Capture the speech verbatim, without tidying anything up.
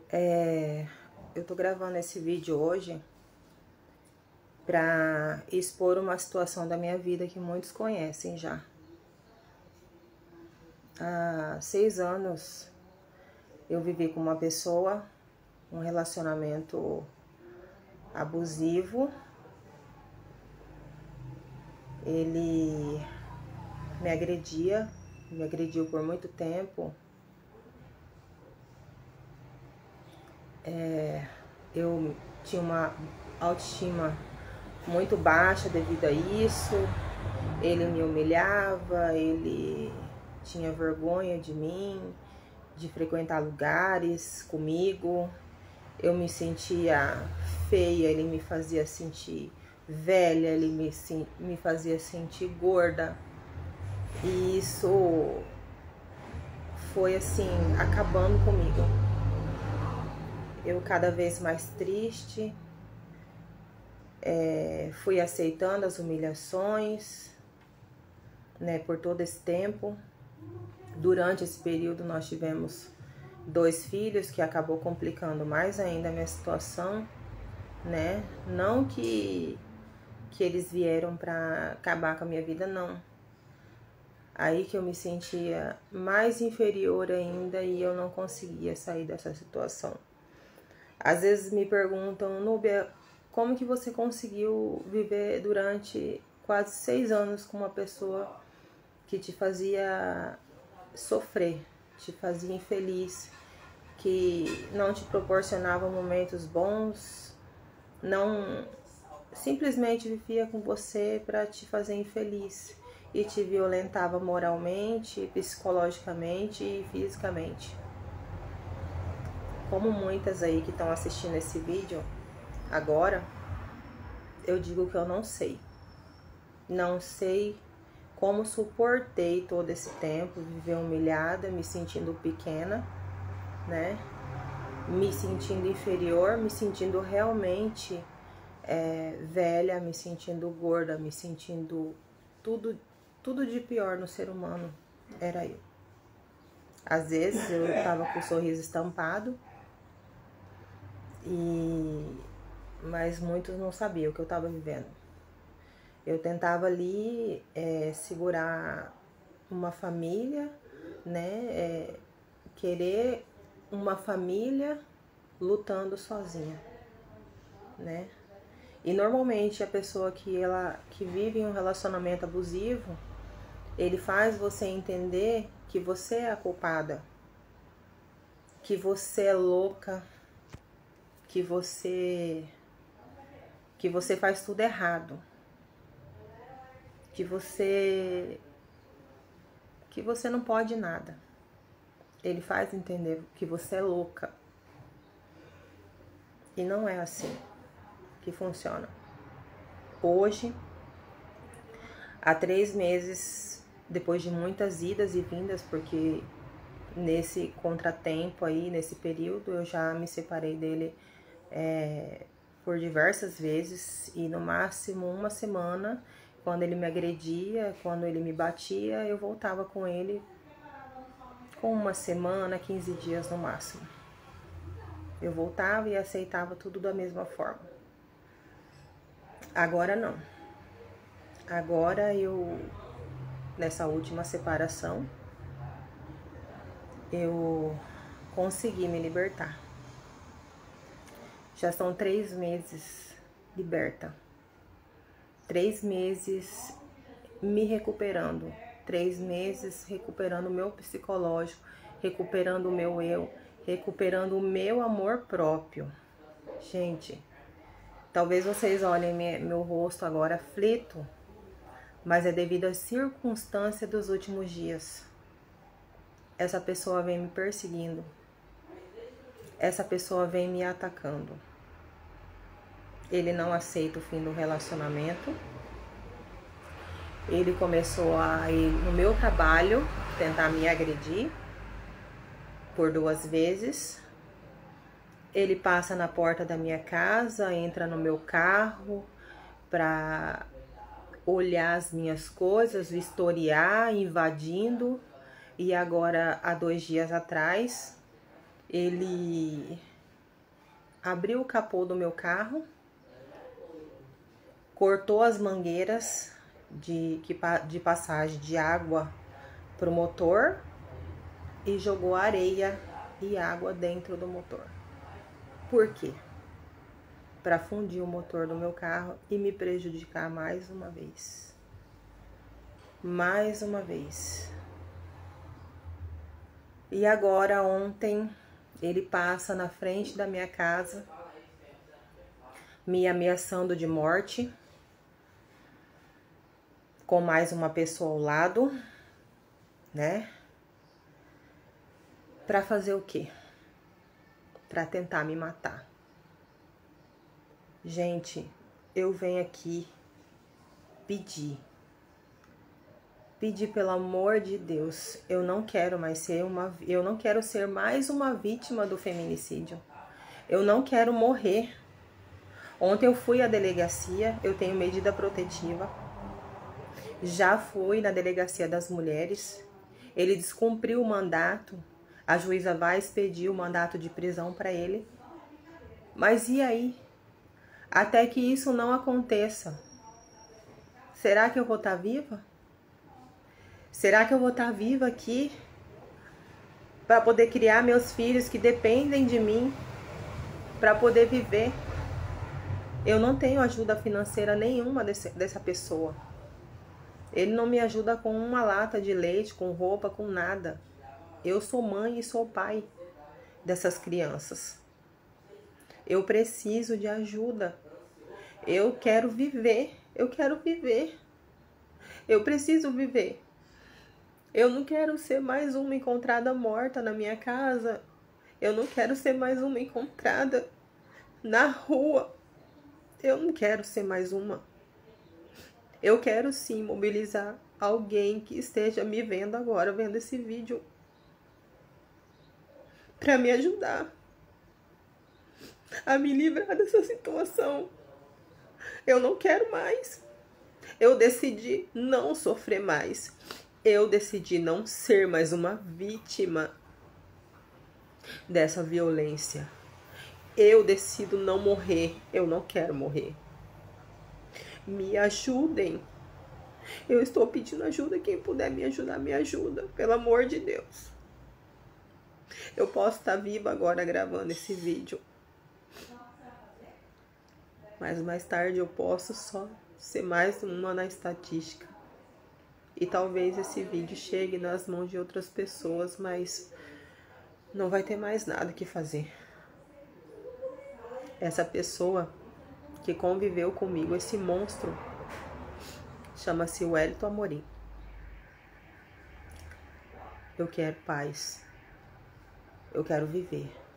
É, eu tô gravando esse vídeo hoje pra expor uma situação da minha vida que muitos conhecem já. Há seis anos eu vivi com uma pessoa, um relacionamento abusivo. Ele me agredia, me agrediu por muito tempo. É, eu tinha uma autoestima muito baixa devido a isso. Ele me humilhava, ele tinha vergonha de mim, de frequentar lugares comigo. Eu me sentia feia, ele me fazia sentir velha, ele me, me fazia sentir gorda. E isso foi assim, acabando comigo. Eu cada vez mais triste, é, fui aceitando as humilhações, né, por todo esse tempo. Durante esse período nós tivemos dois filhos, que acabou complicando mais ainda a minha situação, né? Não que, que eles vieram para acabar com a minha vida, não. Aí que eu me sentia mais inferior ainda e eu não conseguia sair dessa situação. Às vezes me perguntam, Núbia, como que você conseguiu viver durante quase seis anos com uma pessoa que te fazia sofrer, te fazia infeliz, que não te proporcionava momentos bons, não simplesmente vivia com você para te fazer infeliz e te violentava moralmente, psicologicamente e fisicamente. Como muitas aí que estão assistindo esse vídeo agora, eu digo que eu não sei. Não sei como suportei todo esse tempo, viver humilhada, me sentindo pequena, né? Me sentindo inferior, me sentindo realmente é, velha, me sentindo gorda, me sentindo tudo, tudo de pior no ser humano, era eu. Às vezes eu tava com o sorriso estampado, e mas muitos não sabiam o que eu tava vivendo. Eu tentava ali é, segurar uma família, né? É, querer uma família lutando sozinha, né? E normalmente a pessoa que ela que vive em um relacionamento abusivo, ele faz você entender que você é a culpada, que você é louca, que você que você faz tudo errado, que você que você não pode nada. Ele faz entender que você é louca. E não é assim que funciona. Hoje, há três meses, depois de muitas idas e vindas, porque nesse contratempo aí, nesse período, eu já me separei dele é, por diversas vezes, e no máximo uma semana, quando ele me agredia, quando ele me batia, eu voltava com ele com uma semana, quinze dias no máximo. Eu voltava e aceitava tudo da mesma forma. Agora não. Agora eu, nessa última separação, eu consegui me libertar. Já são três meses liberta. Três meses me recuperando. Três meses recuperando o meu psicológico, recuperando o meu eu, recuperando o meu amor próprio. Gente, talvez vocês olhem meu rosto agora aflito, mas é devido à circunstância dos últimos dias. Essa pessoa vem me perseguindo. Essa pessoa vem me atacando. Ele não aceita o fim do relacionamento. Ele começou a ir no meu trabalho, tentar me agredir por duas vezes. Ele passa na porta da minha casa, entra no meu carro para olhar as minhas coisas, vistoriar, invadindo. E agora, há dois dias atrás, ele abriu o capô do meu carro, cortou as mangueiras de, de passagem de água para o motor e jogou areia e água dentro do motor. Por quê? Para fundir o motor do meu carro e me prejudicar mais uma vez. Mais uma vez. E agora, ontem, ele passa na frente da minha casa, me ameaçando de morte, com mais uma pessoa ao lado, né? Pra fazer o quê? Pra tentar me matar. Gente, eu venho aqui pedir. Pedir pelo amor de Deus. Eu não quero mais ser uma, eu não quero ser mais uma vítima do feminicídio. Eu não quero morrer. Ontem eu fui à delegacia, eu tenho medida protetiva. Já fui na delegacia das mulheres. Ele descumpriu o mandato. A juíza vai expedir o mandato de prisão para ele. Mas e aí? Até que isso não aconteça, será que eu vou estar viva? Será que eu vou estar viva aqui para poder criar meus filhos que dependem de mim, para poder viver? Eu não tenho ajuda financeira nenhuma desse, dessa pessoa. Ele não me ajuda com uma lata de leite, com roupa, com nada. Eu sou mãe e sou pai dessas crianças. Eu preciso de ajuda. Eu quero viver. Eu quero viver. Eu preciso viver. Eu não quero ser mais uma encontrada morta na minha casa. Eu não quero ser mais uma encontrada na rua. Eu não quero ser mais uma. Eu quero sim mobilizar alguém que esteja me vendo agora, vendo esse vídeo, para me ajudar a me livrar dessa situação. Eu não quero mais. Eu decidi não sofrer mais. Eu decidi não ser mais uma vítima dessa violência. Eu decido não morrer. Eu não quero morrer. Me ajudem. Eu estou pedindo ajuda. Quem puder me ajudar, me ajuda. Pelo amor de Deus. Eu posso estar viva agora gravando esse vídeo. Mas mais tarde eu posso só ser mais uma na estatística. E talvez esse vídeo chegue nas mãos de outras pessoas, mas não vai ter mais nada que fazer. Essa pessoa que conviveu comigo, esse monstro, chama-se Wellington Amorim. Eu quero paz. Eu quero viver.